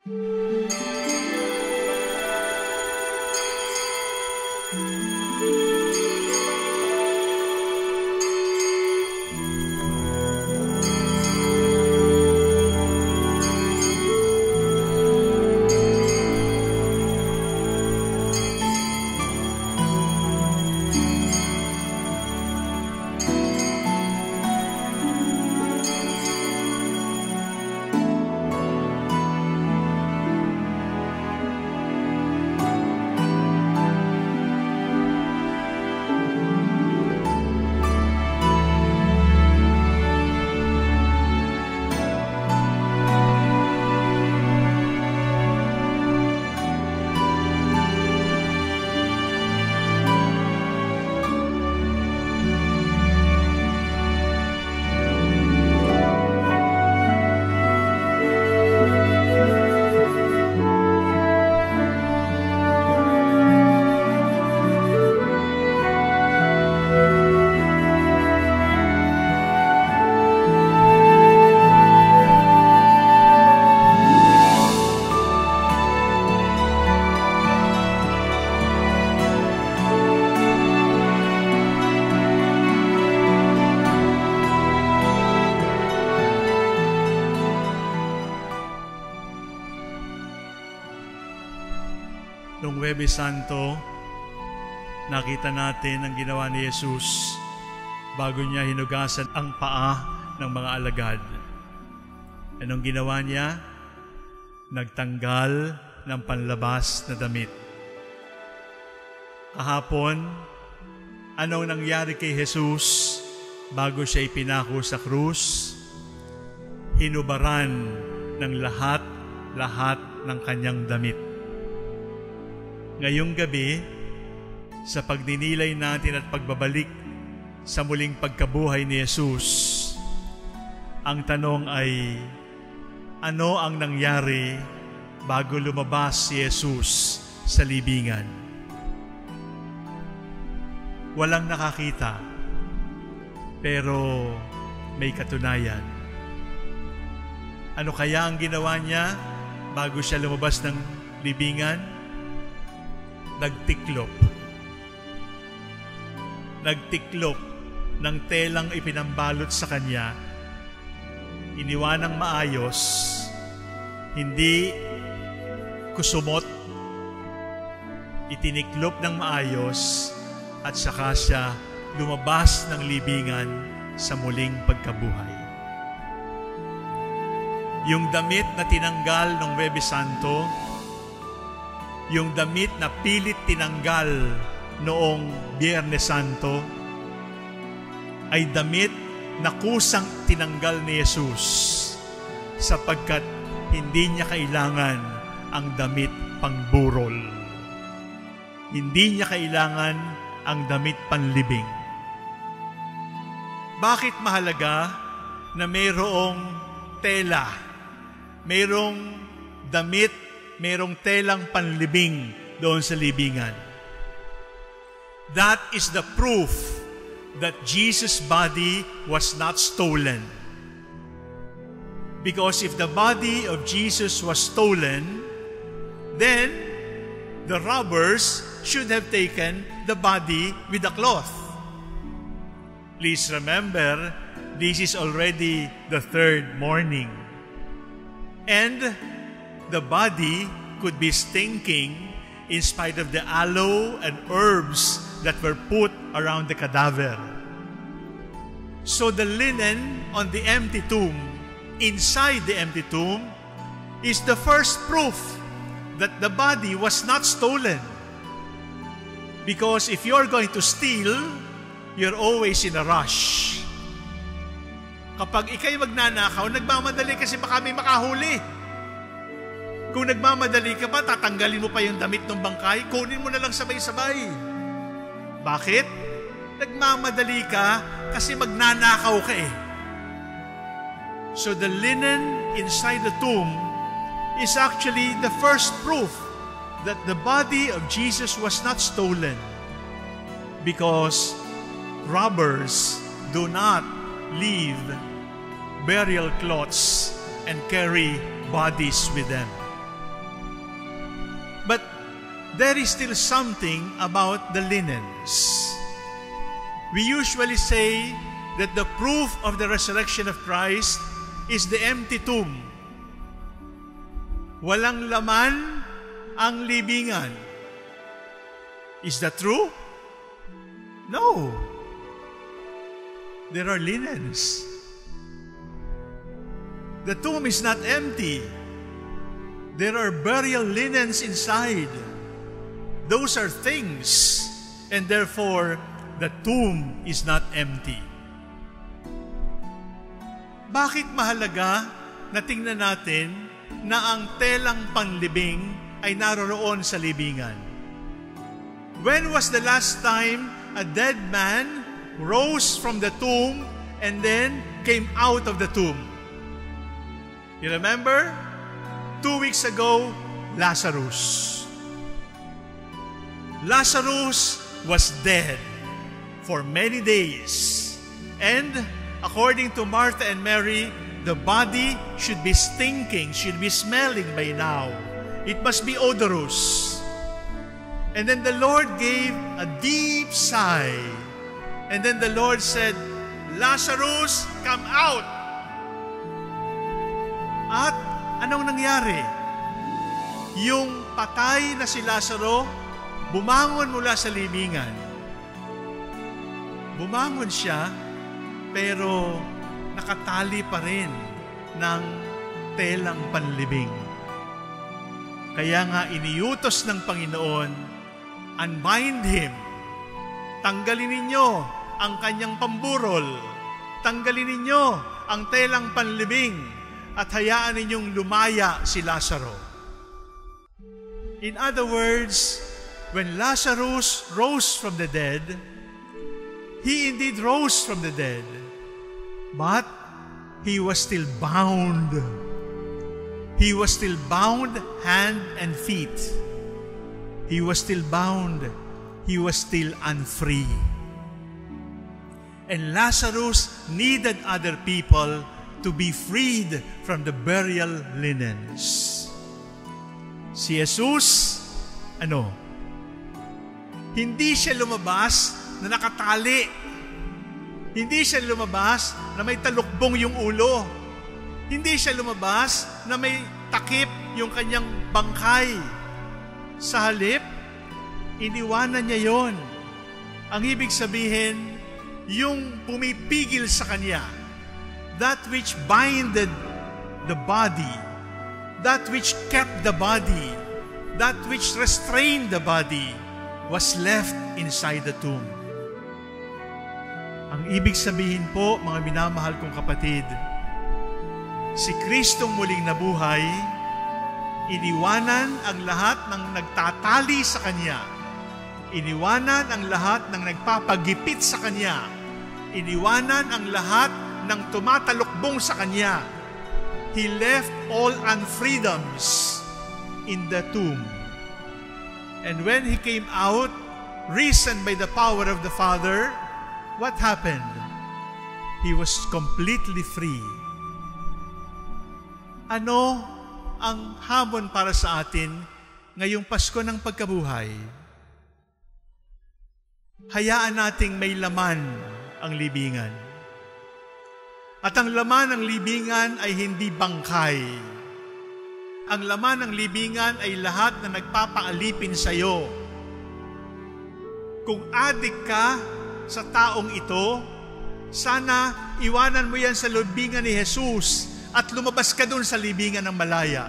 Noong Huwebes Santo, nakita natin ang ginawa ni Jesus bago niya hinugasan ang paa ng mga alagad. Anong ginawa niya? Nagtanggal ng panlabas na damit. Kahapon, anong nangyari kay Jesus bago siya ipinako sa krus? Hinubaran ng lahat ng kanyang damit. Ngayong gabi, sa pagdinilay natin at pagbabalik sa muling pagkabuhay ni Jesus, ang tanong ay, ano ang nangyari bago lumabas si Jesus sa libingan? Walang nakakita, pero may katunayan. Ano kaya ang ginawa niya bago siya lumabas ng libingan? Nagtiklop ng telang ipinambalot sa kanya, iniwanang maayos, hindi kusumot, itiniklop ng maayos, at saka siya lumabas ng libingan sa muling pagkabuhay. Yung damit na tinanggal ng Huwebes Santo, yung damit na pilit tinanggal noong Biyernes Santo, ay damit na kusang tinanggal ni Jesus sapagkat hindi niya kailangan ang damit pangburol. Hindi niya kailangan ang damit panlibing. Bakit mahalaga na mayroong tela, mayroong damit, mayroong telang panlibing doon sa libingan? That is the proof that Jesus' body was not stolen. Because if the body of Jesus was stolen, then the robbers should have taken the body with the cloth. Please remember, this is already the third morning. And the body could be stinking in spite of the aloe and herbs that were put around the cadaver. So the linen on the empty tomb, inside the empty tomb, is the first proof that the body was not stolen. Because if you're going to steal, you're always in a rush. Kapag ikay magnanakaw, nagmamadali kasi baka may makahuli. Kung nagmamadali ka pa, tatanggalin mo pa yung damit ng bangkay, kunin mo na lang sabay-sabay. Bakit? Nagmamadali ka kasi magnanakaw ka eh. So the linen inside the tomb is actually the first proof that the body of Jesus was not stolen, because robbers do not leave burial cloths and carry bodies with them. But there is still something about the linens. We usually say that the proof of the resurrection of Christ is the empty tomb. Walang laman ang libingan. Is that true? No. There are linens. The tomb is not empty. There are burial linens inside. Those are things, and therefore, the tomb is not empty. Bakit mahalaga na tingnan natin na ang telang panlibing ay naroroon sa libingan? When was the last time a dead man rose from the tomb and then came out of the tomb? You remember? 2 weeks ago, Lazarus. Lazarus was dead for many days. And according to Martha and Mary, the body should be stinking, should be smelling by now. It must be odorous. And then the Lord gave a deep sigh. And then the Lord said, Lazarus, come out. At anong nangyari? Yung patay na si Lazaro, bumangon mula sa libingan. Bumangon siya, pero nakatali pa rin ng telang panlibing. Kaya nga iniutos ng Panginoon, unbind him. Tanggalin ninyo ang kanyang pamburol. Tanggalin ninyo ang telang panlibing at hayaan ninyong lumaya si Lazaro. In other words, when Lazarus rose from the dead, he indeed rose from the dead, but he was still bound. He was still bound hand and feet. He was still bound. He was still unfree. And Lazarus needed other people to be freed from the burial linens. Si Jesus, hindi siya lumabas na nakatali. Hindi siya lumabas na may talukbong yung ulo. Hindi siya lumabas na may takip yung kanyang bangkay. Sa halip, iniwanan niya yon. Ang ibig sabihin, yung pumipigil sa kanya, that which binded the body, that which kept the body, that which restrained the body, was left inside the tomb. Ang ibig sabihin po, mga minamahal kong kapatid, si Kristong muling nabuhay, iniwanan ang lahat ng nagtatali sa Kanya. Iniwanan ang lahat ng nagpapagipit sa Kanya. Iniwanan ang lahat ng tumatalukbong sa Kanya. He left all unfreedoms in the tomb. And when He came out, risen by the power of the Father, what happened? He was completely free. Ano ang hamon para sa atin ngayong Pasko ng Pagkabuhay? Hayaan nating may laman ang libingan. At ang laman ng libingan ay hindi bangkay. Ang laman ng libingan ay lahat na nagpapaalipin sa iyo. Kung adik ka sa taong ito, sana iwanan mo yan sa libingan ni Jesus at lumabas ka dun sa libingan ng malaya.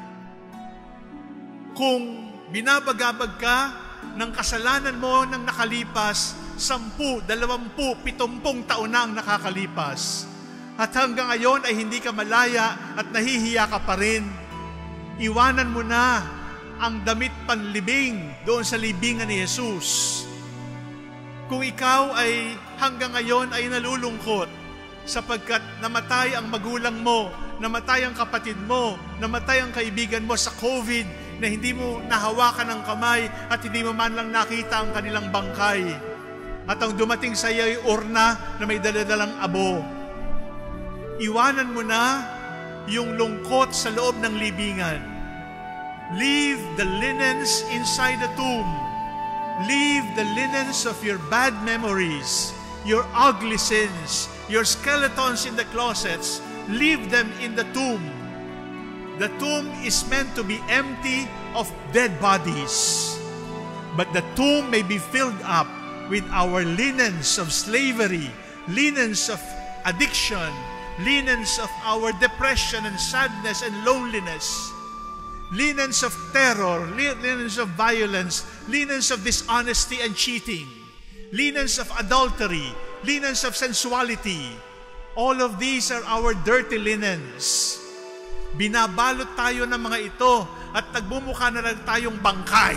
Kung binabagabag ka ng kasalanan mo nang nakalipas, 10, 20, 70 taon na ang nakakalipas, at hanggang ngayon ay hindi ka malaya at nahihiya ka pa rin, iwanan mo na ang damit panlibing doon sa libingan ni Jesus. Kung ikaw ay hanggang ngayon ay nalulungkot sapagkat namatay ang magulang mo, namatay ang kapatid mo, namatay ang kaibigan mo sa COVID na hindi mo nahawakan ang kamay at hindi mo man lang nakita ang kanilang bangkay. At ang dumating sa iyo ay urna na may daladalang abo. Iwanan mo na yung lungkot sa loob ng libingan. Leave the linens inside the tomb. Leave the linens of your bad memories, your ugly sins, your skeletons in the closets. Leave them in the tomb. The tomb is meant to be empty of dead bodies. But the tomb may be filled up with our linens of slavery, linens of addiction, linens of our depression and sadness and loneliness, linens of terror, linens of violence, linens of dishonesty and cheating, linens of adultery, linens of sensuality. All of these are our dirty linens. Binabalot tayo ng mga ito at nagbumukha na lang tayong bangkay.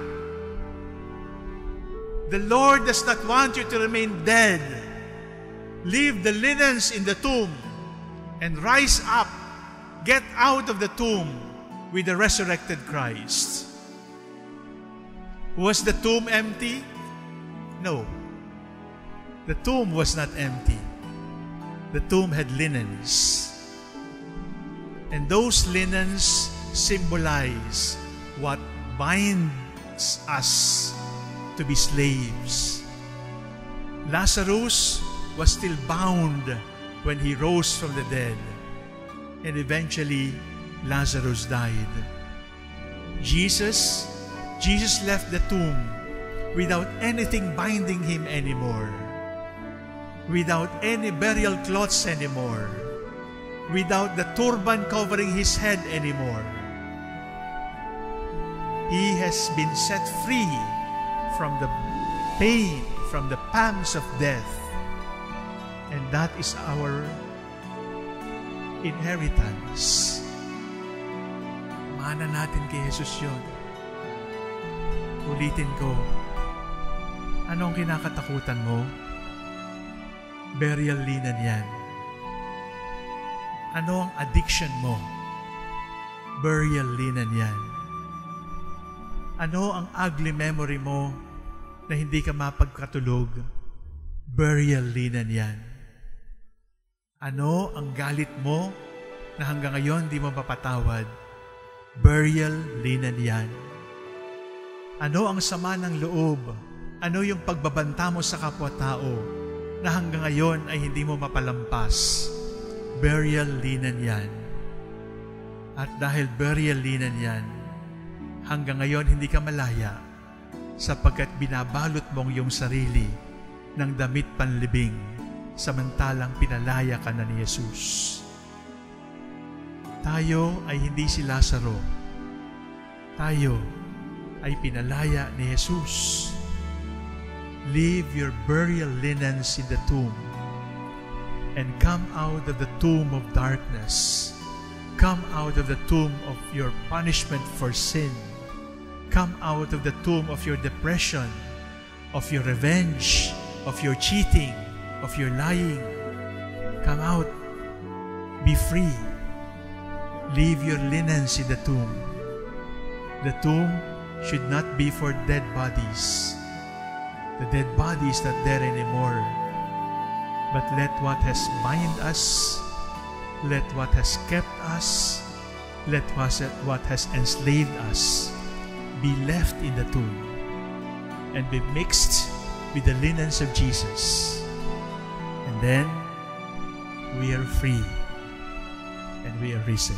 The Lord does not want you to remain dead. Leave the linens in the tomb and rise up. Get out of the tomb with the resurrected Christ. Was the tomb empty? No. The tomb was not empty. The tomb had linens. And those linens symbolize what binds us to be slaves. Lazarus was still bound when he rose from the dead. And eventually, Lazarus died. Jesus left the tomb without anything binding him anymore, without any burial cloths anymore, without the turban covering his head anymore. He has been set free from the pain, from the pangs of death. And that is our inheritance. Mana natin kay Jesus yun. Ulitin ko, anong kinakatakutan mo? Burial linen yan. Ano ang addiction mo? Burial linen yan. Ano ang ugly memory mo na hindi ka mapagkatulog? Burial linen yan. Ano ang galit mo na hanggang ngayon di mo mapatawad? Burial linen yan. Ano ang sama ng loob? Ano yung pagbabanta mo sa kapwa-tao na hanggang ngayon ay hindi mo mapalampas? Burial linen yan. At dahil burial linen yan, hanggang ngayon hindi ka malaya sapagkat binabalot mong iyong sarili ng damit panlibing samantalang pinalaya ka na ni Jesus. Tayo ay hindi si Lazaro. Tayo ay pinalaya ni Jesus. Leave your burial linens in the tomb and come out of the tomb of darkness. Come out of the tomb of your punishment for sin. Come out of the tomb of your depression, of your revenge, of your cheating, of your lying. Come out. Be free. Leave your linens in the tomb. The tomb should not be for dead bodies. The dead body is not there anymore. But let what has bound us, let what has kept us, let what has enslaved us be left in the tomb and be mixed with the linens of Jesus. And then we are free and we are risen.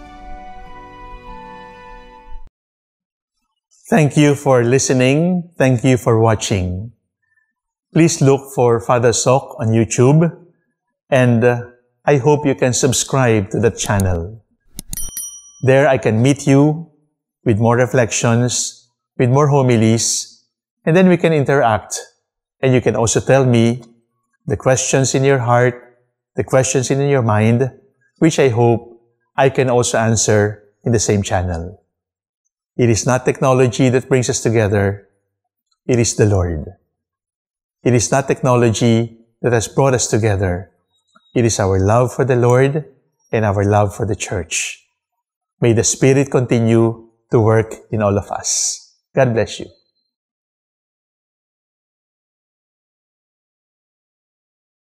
Thank you for listening. Thank you for watching. Please look for Father Soc on YouTube, and I hope you can subscribe to the channel. There I can meet you with more reflections, with more homilies, and then we can interact. And you can also tell me the questions in your heart, the questions in your mind, which I hope I can also answer in the same channel. It is not technology that brings us together. It is the Lord. It is not technology that has brought us together. It is our love for the Lord and our love for the Church. May the Spirit continue to work in all of us. God bless you.